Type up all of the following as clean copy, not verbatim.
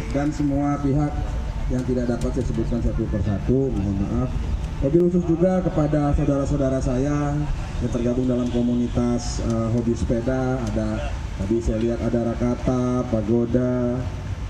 dan semua pihak yang tidak dapat saya sebutkan satu persatu, mohon maaf. Wabil khusus juga kepada saudara-saudara saya yang tergabung dalam komunitas hobi sepeda. Ada tadi saya lihat ada Rakata, Pagoda,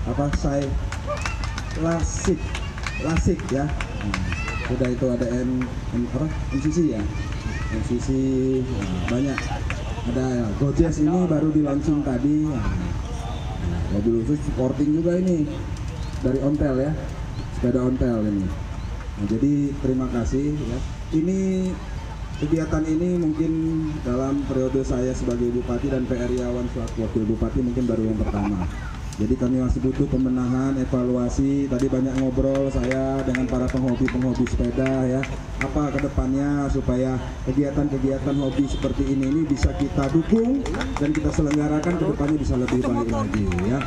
Lasik ya. Sudah itu ada MCC ya, MCC banyak. Ada ya, Gojek ini baru di launching tadi. Wabil khusus supporting juga ini dari Ontel ya, sepeda Ontel ini. Nah, jadi terima kasih ya. Ini kegiatan ini mungkin dalam periode saya sebagai Bupati dan PR Yawan selaku Wakil Bupati mungkin baru yang pertama. Jadi kami masih butuh pembenahan, evaluasi. Tadi banyak ngobrol saya dengan para penghobi sepeda ya. Apa kedepannya supaya kegiatan-kegiatan hobi seperti ini bisa kita dukung dan kita selenggarakan kedepannya bisa lebih baik lagi ya.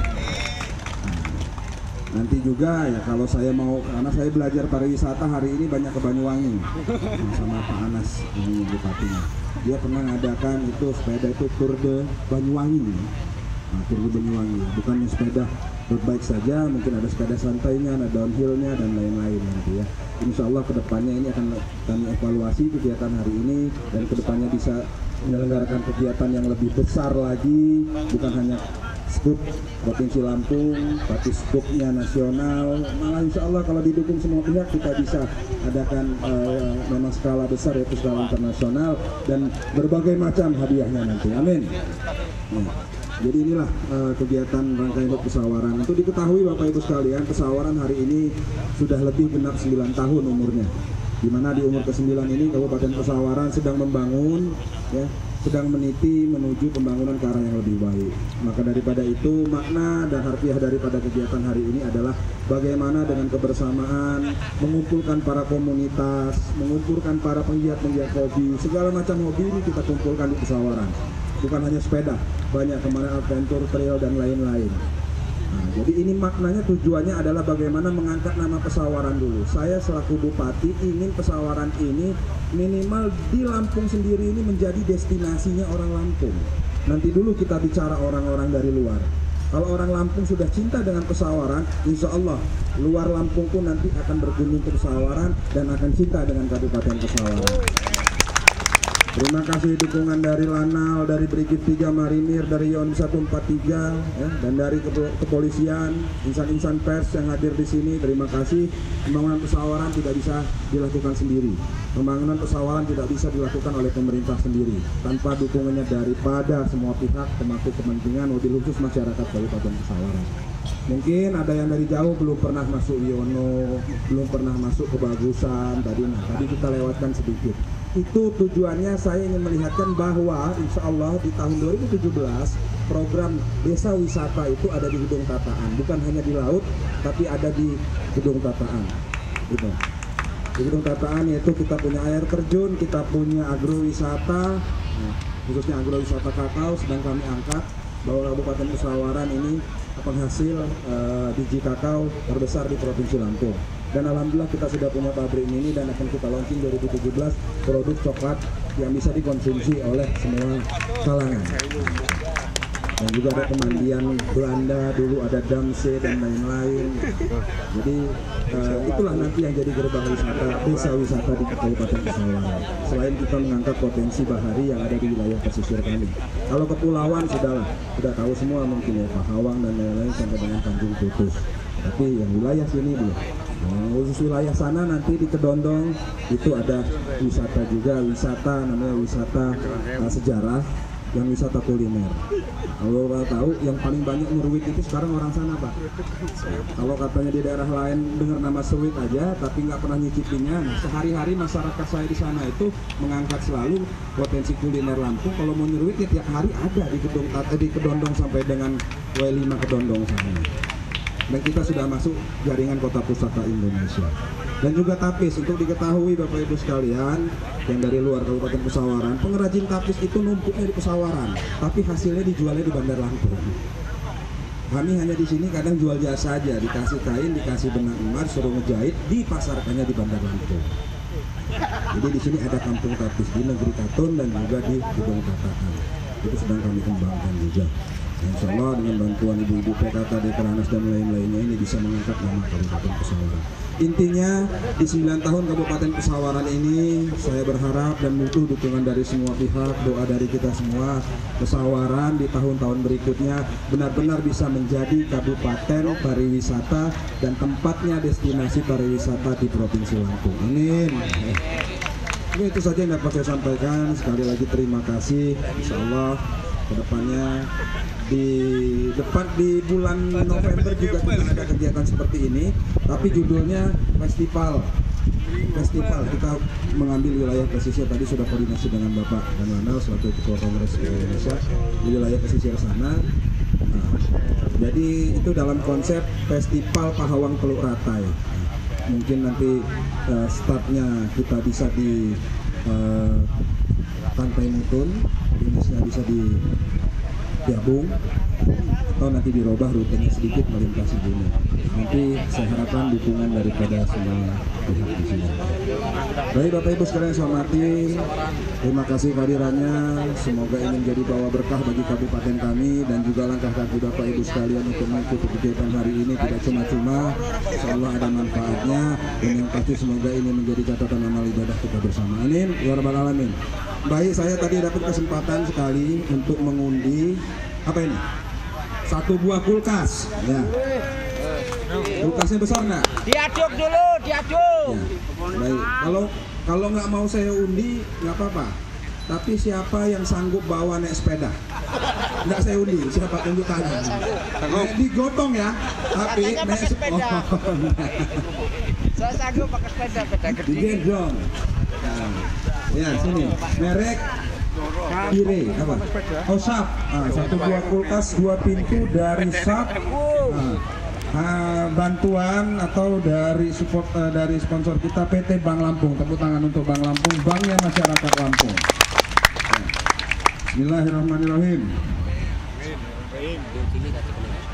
Nanti juga ya kalau saya mau, karena saya belajar pariwisata hari ini banyak ke Banyuwangi sama Pak Anas ini bupatinya. Dia pernah mengadakan itu sepeda itu Tour de Banyuwangi. Nah, Tour de Banyuwangi bukan sepeda road bike saja, mungkin ada sepeda santainya, ada downhillnya dan lain-lain nanti ya. Insya Allah kedepannya ini akan kami evaluasi kegiatan hari ini dan kedepannya bisa menyelenggarakan kegiatan yang lebih besar lagi, bukan hanya skup Provinsi Lampung, tapi skupnya nasional. Malah insya Allah kalau didukung semua pihak kita bisa adakan memang skala besar yaitu skala internasional dan berbagai macam hadiahnya nanti. Amin. Nah, jadi inilah kegiatan rangkaian HUT Pesawaran. Untuk diketahui Bapak Ibu sekalian, Pesawaran hari ini sudah lebih genap 9 tahun umurnya. Di mana di umur ke-9 ini Kabupaten Pesawaran sedang membangun ya, sedang meniti menuju pembangunan ke arah yang lebih baik. Maka daripada itu makna dan harfiah daripada kegiatan hari ini adalah bagaimana dengan kebersamaan mengumpulkan para komunitas, mengumpulkan para penggiat-penggiat hobi, segala macam hobi ini kita kumpulkan di Pesawaran. Bukan hanya sepeda, banyak kemarin adventure, trail dan lain-lain. Nah, jadi ini maknanya tujuannya adalah bagaimana mengangkat nama Pesawaran dulu. Saya selaku Bupati ingin Pesawaran ini minimal di Lampung sendiri ini menjadi destinasinya orang Lampung. Nanti dulu kita bicara orang-orang dari luar. Kalau orang Lampung sudah cinta dengan Pesawaran, insya Allah luar Lampung pun nanti akan berkunjung ke Pesawaran dan akan cinta dengan Kabupaten Pesawaran. Terima kasih dukungan dari Lanal, dari Brigit 3 Marinir, dari Yon 143 ya, dan dari kepolisian, insan-insan pers yang hadir di sini. Terima kasih. Pembangunan Pesawaran tidak bisa dilakukan sendiri. Pembangunan Pesawaran tidak bisa dilakukan oleh pemerintah sendiri tanpa dukungannya daripada semua pihak, termasuk kepentingan wabil khusus masyarakat Kabupaten Pesawaran. Mungkin ada yang dari jauh belum pernah masuk Yono, belum pernah masuk Kebagusan tadi kita lewatkan sedikit. Itu tujuannya saya ingin melihatkan bahwa insya Allah di tahun 2017 program desa wisata itu ada di Gedung Tataan, bukan hanya di laut tapi ada di Gedung Tataan gitu. Di Gedung Tataan yaitu kita punya air terjun, kita punya agrowisata, khususnya agrowisata kakao sedang kami angkat bahwa Kabupaten Pesawaran ini penghasil biji kakao terbesar di Provinsi Lampung. Dan alhamdulillah kita sudah punya pabrik mini dan akan kita launching 2017 produk coklat yang bisa dikonsumsi oleh semua kalangan. Dan juga ada pemandian Belanda dulu, ada Damse dan lain-lain. Jadi itulah nanti yang jadi gerbang wisata, desa wisata di Kabupaten Pesawaran. Selain kita mengangkat potensi bahari yang ada di wilayah pesisir kami. Kalau kepulauan sudah tahu semua mungkin ya, Pahawang dan lain-lain sampai dengan Tanjung Putus. Tapi yang wilayah sini belum. Khusus wilayah sana nanti di Kedondong itu ada wisata juga, wisata namanya wisata sejarah yang wisata kuliner. Kalau tahu yang paling banyak nyeruit itu sekarang orang sana Pak. Kalau katanya di daerah lain dengar nama seruit aja tapi nggak pernah nyicipinnya. Nah, sehari-hari masyarakat saya di sana itu mengangkat selalu potensi kuliner Lampung. Kalau mau nyeruit ya tiap hari ada di Kedondong sampai dengan W5 Kedondong sana. Dan kita sudah masuk jaringan kota pusaka Indonesia. Dan juga tapis, untuk diketahui Bapak Ibu sekalian yang dari luar Kabupaten Pesawaran, pengrajin tapis itu numpuknya di Pesawaran, tapi hasilnya dijualnya di Bandar Lampung. Kami hanya di sini kadang jual jasa aja, dikasih kain, dikasih benang emas, suruh ngejahit, dipasarkannya di Bandar Lampung. Jadi di sini ada kampung tapis di Negeri Katun dan juga di Gedung Tataan. Itu sedang kami kembangkan juga. Insya Allah dengan bantuan ibu-ibu PKK Dekranasda dan lain-lainnya ini bisa mengangkat nama Kabupaten Pesawaran. Intinya di 9 tahun Kabupaten Pesawaran ini saya berharap dan butuh dukungan dari semua pihak, doa dari kita semua. Pesawaran di tahun-tahun berikutnya benar-benar bisa menjadi kabupaten pariwisata dan tempatnya destinasi pariwisata di Provinsi Lampung. Amin. Ini itu saja yang dapat saya sampaikan. Sekali lagi terima kasih. Insya Allah kedepannya di bulan November juga kita ada kegiatan seperti ini, tapi judulnya festival. Kita mengambil wilayah pesisir. Tadi sudah koordinasi dengan Bapak Danlanal selaku Ketua Kongres Indonesia di wilayah pesisir sana. Nah, jadi itu dalam konsep festival Pahawang Teluk Ratai. Mungkin nanti startnya kita bisa di Pantai Mutun, finishnya bisa di Biabung, atau nanti dirubah rutenya sedikit melintasi Gunung. Nanti saya harapkan dukungan daripada semua pihak di sini. Baik Bapak Ibu sekalian saya hormati, terima kasih kehadirannya. Semoga ini menjadi bawa berkah bagi kabupaten kami dan juga langkah kaki Bapak Ibu sekalian untuk mengikuti kegiatan hari ini tidak cuma-cuma. Insya Allah ada manfaatnya dan yang pasti semoga ini menjadi catatan amal ibadah kita bersama. Amin. Ya Rabbal Alamin. Baik, saya tadi dapat kesempatan sekali untuk mengundi apa ini? 1 buah kulkas. Ya. Kulkasnya besar nggak? Diaduk dulu, diaduk. Ya. Baik. Kalau nggak mau saya undi nggak apa-apa. Tapi siapa yang sanggup bawa naik sepeda? Nggak saya undi. Siapa tunjuk tangan? Digotong ya. Tapi naik sepeda. Saya sanggup pakai sepeda gede. Digendong. Nah, ya sini. Merek Kire apa? Oh Sap. 1 buah kulkas 2 pintu dari Sap. Bantuan atau dari support dari sponsor kita PT Bank Lampung. Tepuk tangan untuk Bank Lampung, banknya masyarakat Lampung. Bismillahirrahmanirrahim.